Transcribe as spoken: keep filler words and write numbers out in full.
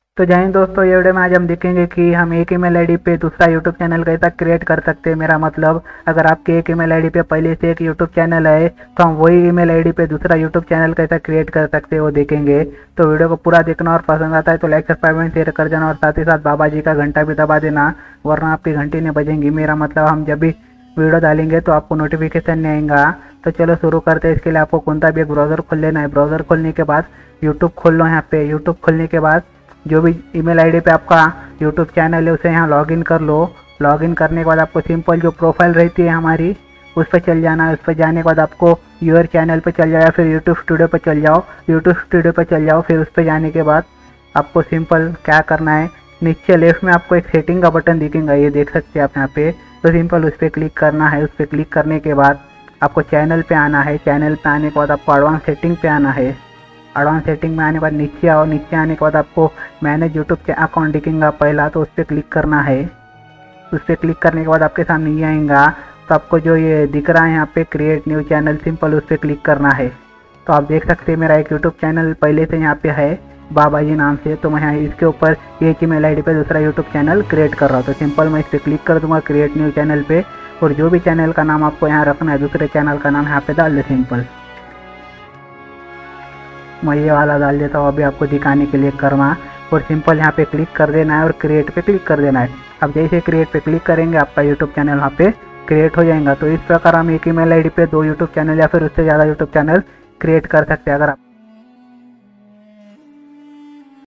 तो जय हिंद दोस्तों, ये वीडियो में आज हम देखेंगे कि हम एक ईमेल आईडी पे दूसरा यूट्यूब चैनल कैसा क्रिएट कर सकते हैं। मेरा मतलब अगर आपके एक ईमेल आईडी पे पहले से एक यूट्यूब चैनल है तो हम वही ईमेल आईडी पे दूसरा यूट्यूब चैनल कैसा क्रिएट कर सकते हैं वो देखेंगे। तो वीडियो को पूरा देखना और पसंद आता है तो लाइक सब्सक्राइब शेयर कर देना और साथ ही साथ बाबा जी का घंटा भी दबा देना, वरना आपकी घंटी नहीं बजेंगी। मेरा मतलब हम जब भी वीडियो डालेंगे तो आपको नोटिफिकेशन नहीं आएगा। तो चलो शुरू करते हैं। इसके लिए आपको कौन सा भी एक ब्राउज़र खोल लेना है। ब्राउज़र खोलने के बाद यूट्यूब खोल लो। यहाँ पे यूट्यूब खोलने के बाद जो भी ईमेल आईडी पे आपका यूट्यूब चैनल है उसे यहाँ लॉगिन कर लो। लॉगिन करने के बाद आपको सिंपल जो प्रोफाइल रहती है हमारी उस पर चल जाना है। उस पर जाने के बाद आपको यूर चैनल पे चल जाओ या फिर यूट्यूब स्टूडियो पे चल जाओ। यूट्यूब स्टूडियो पे चल जाओ। फिर उस पर जाने के बाद आपको सिंपल क्या करना है, नीचे लेफ्ट में आपको एक सेटिंग का बटन दिखेगा, ये देख सकते हैं आप यहाँ पे। तो सिंपल उस पर क्लिक करना है। उस पर क्लिक करने के बाद आपको चैनल पे आना है। चैनल पे आने के बाद आपको एडवांस सेटिंग पे आना है। एडवांस सेटिंग में आने के बाद नीचे आओ। नीचे आने के बाद आपको मैनेज यूट्यूब के अकाउंट दिखेगा पहला, तो उस पर क्लिक करना है। उस पर क्लिक करने के बाद आपके सामने ये आएगा। तो आपको जो ये दिख रहा है यहाँ पे क्रिएट न्यू चैनल, सिंपल उस पर क्लिक करना है। तो आप देख सकते हैं मेरा एक यूट्यूब चैनल पहले से यहाँ पे है बाबा जी नाम से। तो मैं यहाँ इसके ऊपर एक ईमेल आईडी पे दूसरा यूट्यूब चैनल क्रिएट कर रहा हूँ। तो सिंपल मैं इस पर क्लिक कर दूंगा क्रिएट न्यू चैनल पे, और जो भी चैनल का नाम आपको यहाँ रखना है दूसरे चैनल का नाम यहाँ पे डाल दे। सिंपल मैं ये वाला डाल देता हूँ अभी आपको दिखाने के लिए कर्मा, और सिंपल यहाँ पे क्लिक कर देना है और क्रिएट पे क्लिक कर देना है। अब जैसे क्रिएट पे क्लिक करेंगे आपका यूट्यूब चैनल वहाँ पे क्रिएट हो जाएगा। तो इस प्रकार हम एक ईमेल आईडी पे दो यूट्यूब चैनल या फिर उससे ज़्यादा यूट्यूब चैनल क्रिएट कर सकते हैं। अगर आप